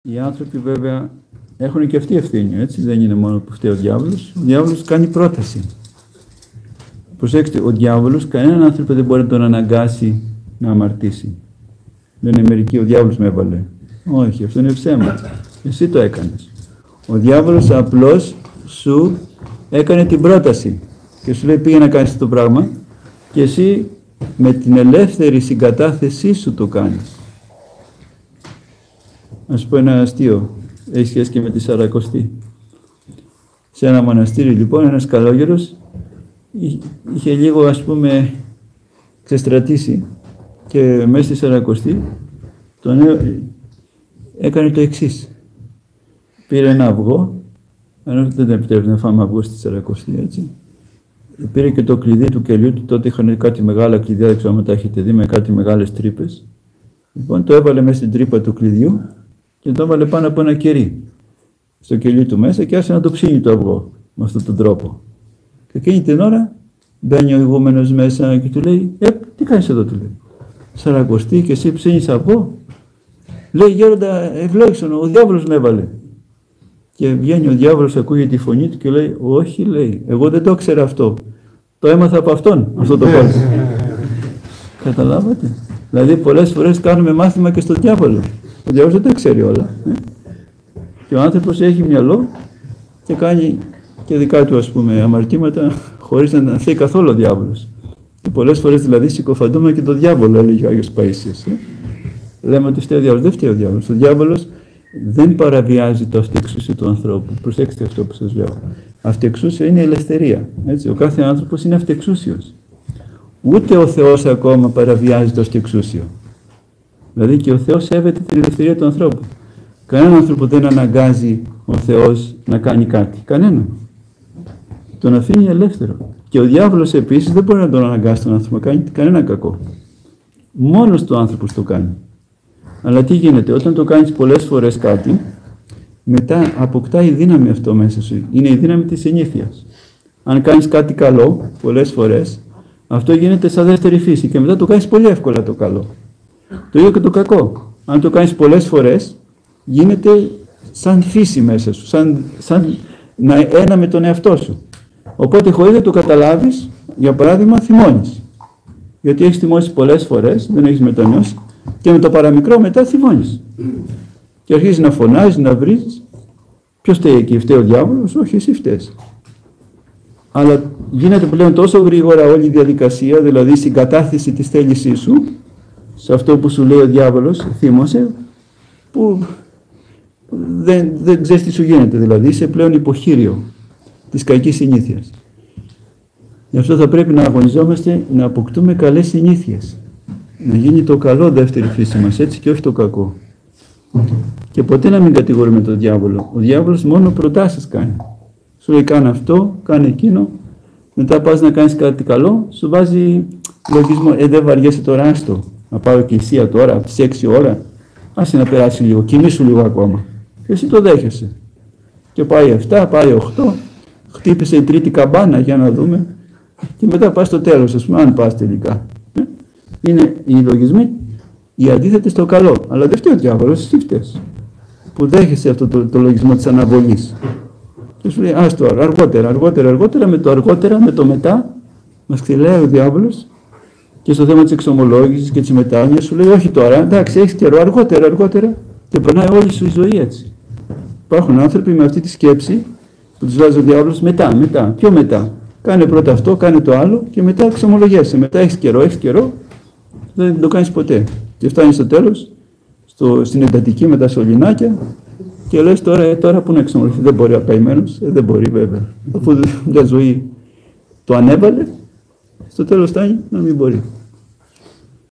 Οι άνθρωποι βέβαια έχουν και αυτή ευθύνη, έτσι, δεν είναι μόνο που φταίει ο διάβολος. Ο διάβολος κάνει πρόταση. Προσέξτε, ο διάβολος κανέναν άνθρωπο δεν μπορεί να τον αναγκάσει να αμαρτήσει. Λένε μερικοί, ο διάβολος με έβαλε. Όχι, αυτό είναι ψέμα. Εσύ το έκανες. Ο διάβολος απλώς σου έκανε την πρόταση και σου λέει πήγε να κάνεις το πράγμα και εσύ με την ελεύθερη συγκατάθεσή σου το κάνεις. Να σου πω ένα αστείο, έχει σχέση και με τη Σαρακοστή. Σε ένα μοναστήρι λοιπόν ένας καλόγερος είχε λίγο ας πούμε ξεστρατήσει και μέσα στη Σαρακοστή τον έκανε το εξής. Πήρε ένα αυγό, ενώ δεν επιτρέπει να φάμε αυγό στη Σαρακοστή, έτσι. Πήρε και το κλειδί του κελιού του, τότε είχαν κάτι μεγάλα κλειδιά, δεν ξέρω αν τα έχετε δει, με κάτι μεγάλες τρύπες. Λοιπόν, το έβαλε μέσα στην τρύπα του κλειδιού και το έβαλε πάνω από ένα κερί στο κελί του μέσα και άρχισε να το ψήνει το αυγό με αυτόν τον τρόπο. Και εκείνη την ώρα μπαίνει ο ηγούμενος μέσα και του λέει τι κάνεις εδώ, του λέει. Σαρακοστή και εσύ ψήνεις αυγό. Λέει γέροντα, ευλόγησον, ο διάβολος με έβαλε. Και βγαίνει ο διάβολος, ακούει τη φωνή του και λέει όχι, λέει, εγώ δεν το ήξερα αυτό. Το έμαθα από αυτόν, αυτό το κόλπο. Καταλάβατε. Δηλαδή πολλές φορές κάνουμε μάθημα και στον διάβολο. Ο διάβολος δεν τα ξέρει όλα. Και ο άνθρωπος έχει μυαλό και κάνει και δικά του ας πούμε αμαρτήματα χωρίς να θέλει καθόλου ο διάβολος. Και πολλές φορές δηλαδή συκοφαντούμε και τον διάβολο, έλεγε ο Άγιος Παΐσιος. Λέμε ότι φταίει ο διάβολος. Δεν φταίει ο διάβολος. Ο διάβολος δεν παραβιάζει το αυτοεξούσιο του ανθρώπου. Προσέξτε αυτό που σας λέω. Αυτοεξούσιο είναι η ελευθερία. Έτσι. Ο κάθε άνθρωπος είναι αυτοεξούσιος. Ούτε ο Θεός ακόμα παραβιάζει το αυτοεξούσιο. Δηλαδή και ο Θεός σέβεται την ελευθερία του ανθρώπου. Κανέναν άνθρωπο δεν αναγκάζει ο Θεός να κάνει κάτι. Κανέναν. Τον αφήνει ελεύθερο. Και ο διάβολος επίσης δεν μπορεί να τον αναγκάσει τον άνθρωπο να κάνει κανένα κακό. Μόνος του άνθρωπος το κάνει. Αλλά τι γίνεται, όταν το κάνεις πολλές φορές κάτι, μετά αποκτάει δύναμη αυτό μέσα σου. Είναι η δύναμη της συνήθειας. Αν κάνεις κάτι καλό πολλές φορές, αυτό γίνεται σαν δεύτερη φύση και μετά το κάνεις πολύ εύκολα το καλό. Το ίδιο και το κακό. Αν το κάνεις πολλές φορές, γίνεται σαν φύση μέσα σου, σαν ένα με τον εαυτό σου. Οπότε χωρίς να το καταλάβεις, για παράδειγμα, θυμώνεις. Γιατί έχεις θυμώσει πολλές φορές, δεν έχεις μετανιώσει και με το παραμικρό μετά θυμώνεις. Και αρχίζεις να φωνάζεις, να βρίζεις. Ποιος φταίει εκεί, φταίει ο διάβολος? Όχι, εσύ φταίς. Αλλά γίνεται πλέον τόσο γρήγορα όλη η διαδικασία, δηλαδή στην κατάθεση της θέλησής σου, σε αυτό που σου λέει ο διάβολος, θύμωσε, που δεν ξέρεις τι σου γίνεται, δηλαδή είσαι πλέον υποχείριο της κακής συνήθειας. Γι' αυτό θα πρέπει να αγωνιζόμαστε να αποκτούμε καλές συνήθειες. Να γίνει το καλό δεύτερη φύση μας, έτσι, και όχι το κακό. Και ποτέ να μην κατηγορούμε τον διάβολο. Ο διάβολος μόνο προτάσεις κάνει. Σου λέει κάνε αυτό, κάνε εκείνο. Μετά πας να κάνεις κάτι καλό, σου βάζει λογισμό. Δεν βαριέσαι τώρα, άστο. Να πάω εκκλησία τώρα, από τις 6 ώρα. Άσε να περάσει λίγο, κοιμήσου λίγο ακόμα. Και εσύ το δέχεσαι. Και πάει 7, πάει 8. Χτύπησε η τρίτη καμπάνα για να δούμε. Και μετά πας στο τέλος, ας πούμε, αν πας τελικά. Είναι οι λογισμοί οι αντίθετοι στο καλό. Αλλά δεν φταίει ο διάβολος, εσύ φταίς. Που δέχεσαι αυτό το λογισμό της αναβολής. Και σου λέει, άστο, αργότερα, με το αργότερα, με το μετά, μας ξυλάει ο διάβολος και στο θέμα της εξομολόγησης και της μετάνοιας σου λέει, όχι τώρα, εντάξει, έχεις καιρό, αργότερα, και περνάει όλη σου η ζωή έτσι. Υπάρχουν άνθρωποι με αυτή τη σκέψη που τους βάζει ο διάβολος μετά, πιο μετά. Κάνε πρώτα αυτό, κάνε το άλλο και μετά εξομολογέσαι. Μετά έχεις καιρό, δεν το κάνεις ποτέ. Και φτάνεις στο τέλος, στην εντατική με τα σωληνάκια και λες τώρα που να εξομολογηθεί, δεν μπορεί ο καημένος, δεν μπορεί βέβαια. Αφού μια ζωή το ανέβαλε, στο τέλος φτάνει να μην μπορεί.